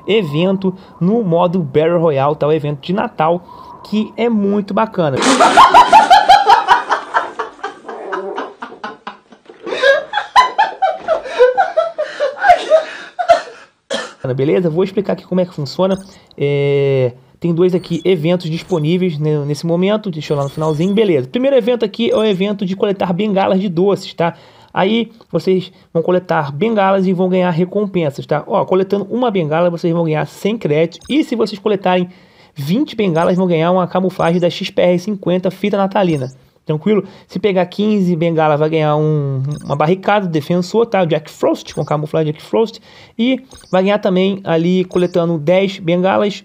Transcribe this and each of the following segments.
evento no modo Battle Royale, tá? O evento de Natal, que é muito bacana. Beleza? Vou explicar aqui como é que funciona. Tem dois aqui eventos disponíveis, né, nesse momento. Deixa eu lá no finalzinho. Beleza. O primeiro evento aqui é o evento de coletar bengalas de doces, tá? Aí vocês vão coletar bengalas e vão ganhar recompensas, tá? Ó, coletando uma bengala vocês vão ganhar 100 créditos. E se vocês coletarem 20 bengalas, vão ganhar uma camuflagem da XPR-50 fita natalina. Tranquilo? Se pegar 15 bengalas, vai ganhar uma barricada do defensor, tá? O Jack Frost, com camuflagem Jack Frost. E vai ganhar também, ali, coletando 10 bengalas,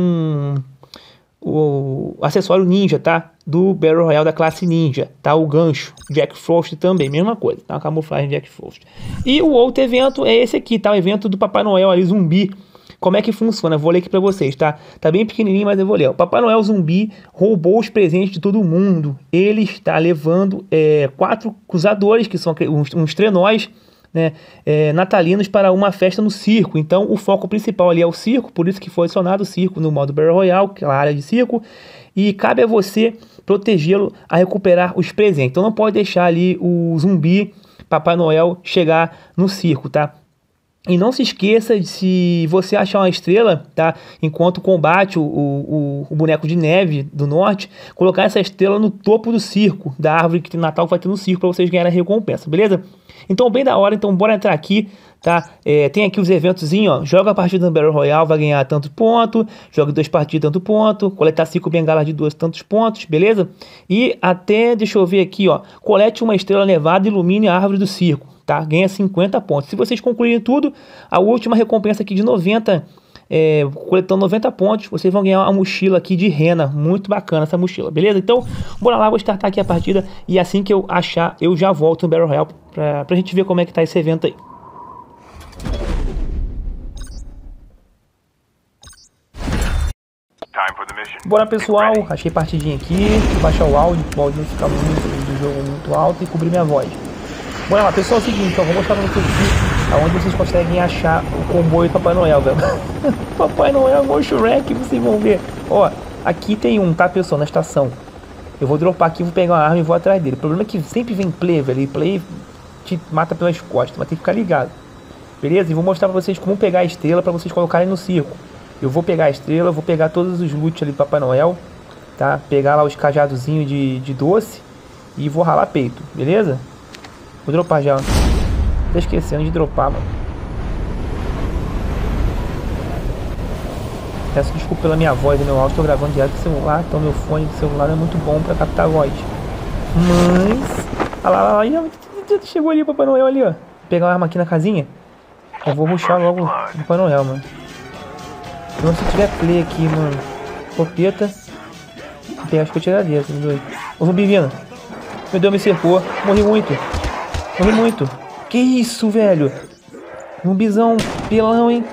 o acessório ninja, tá? Do Battle Royale da classe ninja, tá? O gancho, Jack Frost também, mesma coisa, tá? Uma camuflagem Jack Frost. E o outro evento é esse aqui, tá? O evento do Papai Noel ali, zumbi. Como é que funciona? Vou ler aqui pra vocês, tá? Tá bem pequenininho, mas eu vou ler. O Papai Noel zumbi roubou os presentes de todo mundo. Ele está levando 4 cruzadores, que são uns trenós, né, natalinos, para uma festa no circo. Então o foco principal ali é o circo, por isso que foi adicionado o circo no modo Battle Royale, que é a área de circo. E cabe a você protegê-lo a recuperar os presentes. Então não pode deixar ali o zumbi Papai Noel chegar no circo, tá? E não se esqueça de, se você achar uma estrela, tá? Enquanto combate o boneco de neve do norte, colocar essa estrela no topo do circo, da árvore que tem Natal vai ter no circo, para vocês ganharem a recompensa, beleza? Então, bem da hora, então bora entrar aqui, tá? Tem aqui os eventozinhos, ó. Joga a partida no Battle Royale, vai ganhar tanto ponto. Joga 2 partidas, tanto ponto. Coletar 5 bengalas de 2, tantos pontos, beleza? E até, deixa eu ver aqui, ó. Colete uma estrela nevada e ilumine a árvore do circo, tá? Ganha 50 pontos. Se vocês concluírem tudo, a última recompensa aqui de 90, coletando 90 pontos, vocês vão ganhar uma mochila aqui de rena. Muito bacana essa mochila, beleza? Então, bora lá, vou startar aqui a partida. E assim que eu achar, eu já volto no Battle Royale pra gente ver como é que tá esse evento aí. Bora, pessoal, achei partidinha aqui. Vou baixar o áudio não ficar do jogo muito alto, e cobrir minha voz. Bora lá, pessoal, é o seguinte, ó, vou mostrar pra vocês aqui aonde vocês conseguem achar o comboio do Papai Noel, velho. Papai Noel, igual Shrek, vocês vão ver. Ó, aqui tem um, tá, pessoal, na estação. Eu vou dropar aqui, vou pegar uma arma e vou atrás dele. O problema é que sempre vem play, velho, e play te mata pelas costas, mas tem que ficar ligado. Beleza? E vou mostrar pra vocês como pegar a estrela pra vocês colocarem no circo. Eu vou pegar a estrela, vou pegar todos os loot ali do Papai Noel, tá? Pegar lá os cajadozinhos de doce e vou ralar peito, beleza? Vou dropar já. Tô esquecendo de dropar, mano. Peço desculpa pela minha voz e meu áudio. Tô gravando direto do celular, então meu fone do celular não é muito bom pra captar a voz. Mas... olha lá, chegou ali o Papai Noel ali, ó. Vou pegar uma arma aqui na casinha. Eu vou rushar logo o Papai Noel, mano. Não, se tiver play aqui, mano. Copeta. Acho que eu tiraria, assim, doido. Ô, zumbi vindo. Meu Deus, me cercou. Morri muito. Morri muito. Que isso, velho? Zumbizão pelão, hein?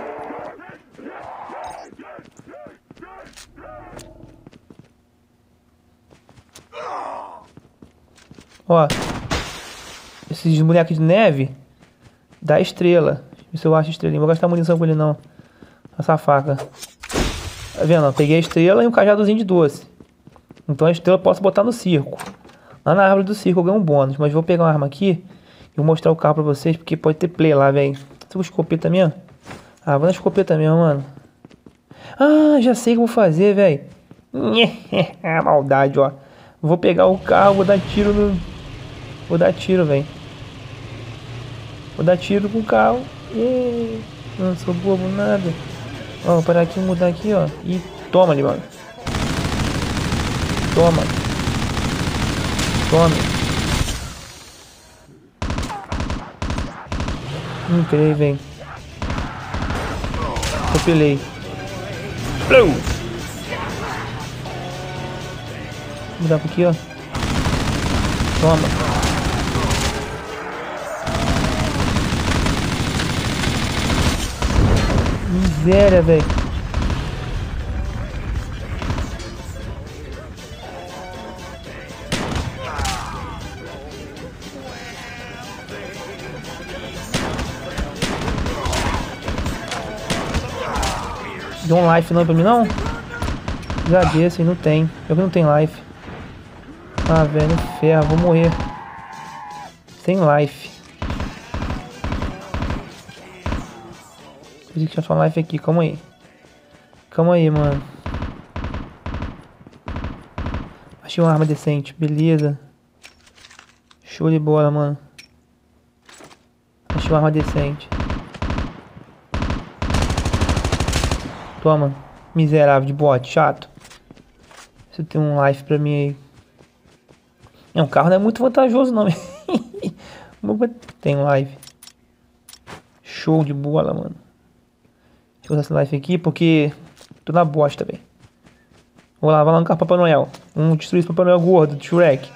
Ó. Esses bonecos de neve dá estrela. Deixa eu ver se eu acho estrelinha. Não vou gastar munição com ele, não. Essa faca. Tá vendo? Ó, peguei a estrela e um cajadozinho de doce. Então a estrela eu posso botar no circo. Lá na árvore do circo eu ganho um bônus. Mas vou pegar uma arma aqui e vou mostrar o carro pra vocês, porque pode ter play lá, velho. Você vai escopeta mesmo? Ah, vou na escopeta mesmo, mano. Ah, já sei o que eu vou fazer, velho. Maldade, ó. Vou pegar o carro, vou dar tiro no... Vou dar tiro, velho. Vou dar tiro com o carro. Não sou bobo, nada. Ó, vou parar aqui e mudar aqui, ó. E toma ali, mano. Toma. Toma. Não creio, velho. Atropelei. Vou mudar pra aqui, ó. Toma. Miséria, velho. Deu um life não pra mim, não? Já desse, não tem. Eu que não tenho life. Ah, velho, ferro, vou morrer. Sem life. Preciso que achar uma life aqui, calma aí. Calma aí, mano. Achei uma arma decente, beleza. Show de bola, mano. Achei uma arma decente. Toma, miserável de bot, chato. Você tem um life pra mim aí. É, um carro não é muito vantajoso não. Tem um life. Show de bola, mano. Deixa eu usar esse life aqui porque tô na bosta, velho. Vou lá, vai lá no carro Papai Noel. Vamos destruir esse Papai Noel gordo do Shrek.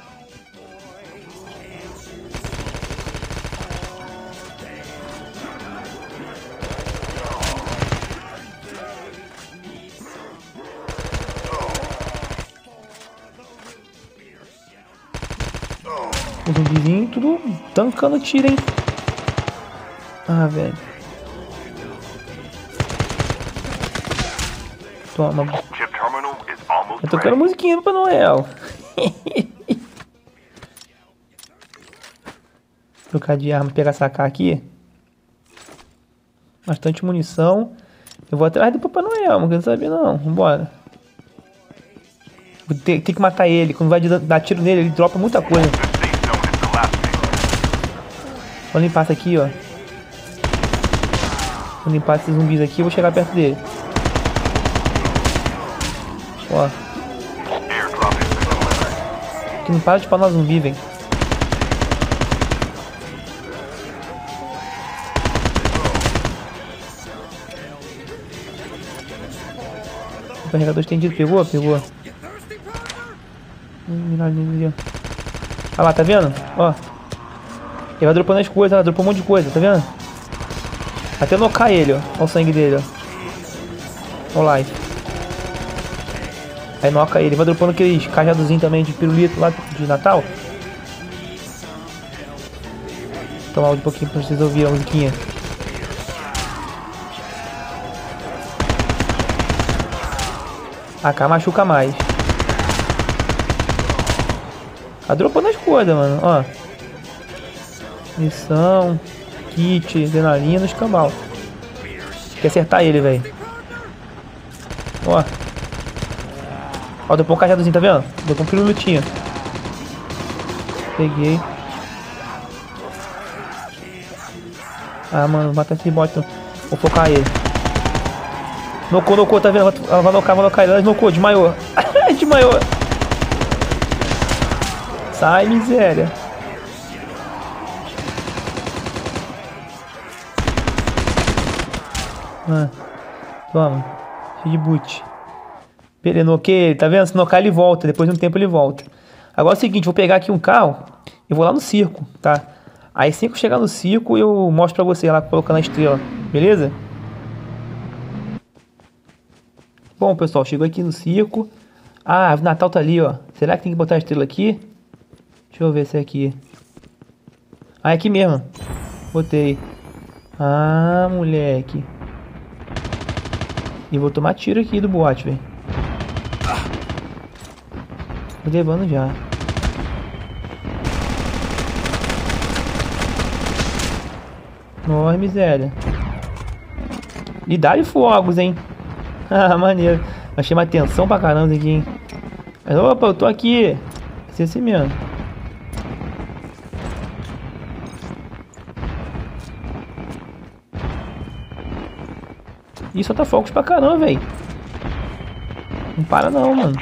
Os zumbizinhos tudo tancando tiro, hein? Ah, velho. Toma. Tá tocando musiquinha do Papai Noel. Trocar de arma, pegar essa AK aqui. Bastante munição. Eu vou atrás do Papai Noel, não quero saber não. Vambora. Tem que matar ele. Quando vai dar tiro nele, ele dropa muita coisa. Vou limpar isso aqui, ó. Vou limpar esses zumbis aqui e vou chegar perto dele. Ó. Que não para de spawnar zumbi, velho. O carregador estendido pegou? Pegou. Olha lá, tá vendo? Ó. Ele vai dropando as coisas, ela dropou um monte de coisa, tá vendo? Até nocar ele, ó. Olha o sangue dele, ó. Olha o life. Aí noca ele, vai dropando aqueles cajadozinhos também de pirulito lá de Natal. Tomar um pouquinho pra vocês ouvirem a musiquinha. AK machuca mais. Tá dropando as coisas, mano, ó. Missão, kit, adrenalina, escambau. Tem que acertar ele, velho. Ó. Ó, deu um cajadozinho, tá vendo? Deu um pirulitinho. Peguei. Ah, mano, mata esse bot. Vou focar ele. Nocou, tá vendo? Ela vai nocar ele. Ela nocou, desmaiou. Desmaiou. Sai, miséria. Ah, toma. Cheio de boot. Beleza, noquei ele, tá vendo? Se nocar ele volta, depois de um tempo ele volta. Agora é o seguinte, vou pegar aqui um carro e vou lá no circo, tá? Aí assim que eu chegar no circo eu mostro pra você lá colocando a estrela, beleza? Bom, pessoal, chegou aqui no circo. Ah, o Natal tá ali, ó. Será que tem que botar a estrela aqui? Deixa eu ver se é aqui. Ah, é aqui mesmo. Botei. Ah, moleque. E vou tomar tiro aqui do boate, velho. Tô levando já. Nossa, miséria. E dá-lhe fogos, hein? Ah, maneiro. Vai chamar atenção pra caramba aqui, hein? Mas, opa, eu tô aqui. Vai ser assim mesmo. Ih, solta fogos pra caramba, velho. Não para não, mano.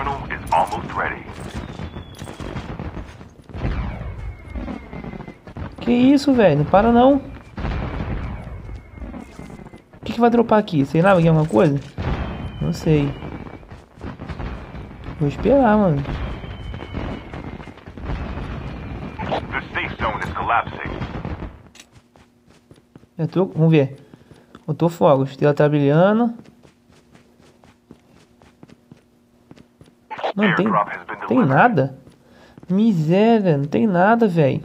Que isso, velho? Não para não. O que vai dropar aqui? Sei lá, alguma coisa? Não sei. Vou esperar, mano. Vamos ver. Botou fogos. Estrela tá brilhando. Não tem nada. Miséria, não tem nada, velho.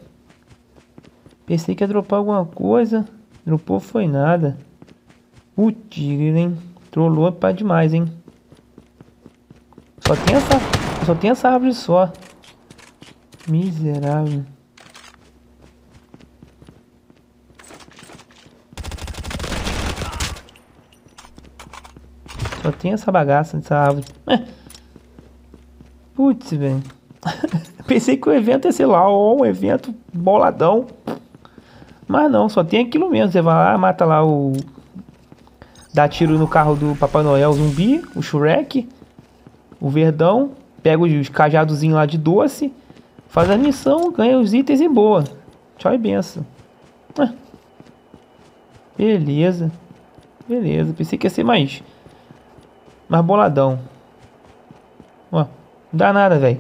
Pensei que ia dropar alguma coisa. Dropou foi nada. Putz, hein? Trollou pra demais, hein? Só tem essa árvore só. Miserável. Só tem essa bagaça dessa árvore. Putz, velho. Pensei que o evento ia ser lá, ó, um evento boladão. Mas não, só tem aquilo mesmo. Você vai lá, mata lá o... Dá tiro no carro do Papai Noel zumbi, o Shrek, o Verdão. Pega os cajadozinhos lá de doce. Faz a missão, ganha os itens e boa. Tchau e benção. Beleza. Beleza, pensei que ia ser mais boladão. Ó, não dá nada, velho.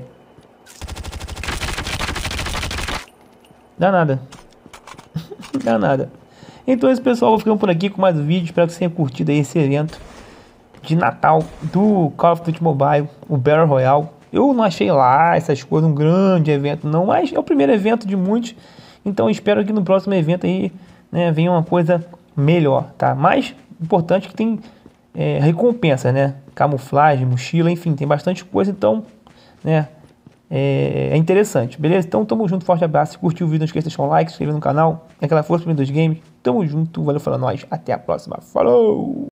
Dá nada. Dá nada. Então é isso, pessoal, vou ficando por aqui com mais um vídeo. Espero que você tenha curtido aí esse evento de Natal do Call of Duty Mobile, o Battle Royale. Eu não achei lá essas coisas um grande evento não, mas é o primeiro evento de muitos. Então espero que no próximo evento aí, né, venha uma coisa melhor, tá? Mas importante que tem recompensa, né? Camuflagem, mochila, enfim, tem bastante coisa, então, né, é interessante, beleza? Então tamo junto, forte abraço. Se curtiu o vídeo, não esqueça de deixar um like, se inscrever no canal, aquela força para os games. Tamo junto, valeu, falou, nós, até a próxima, falou!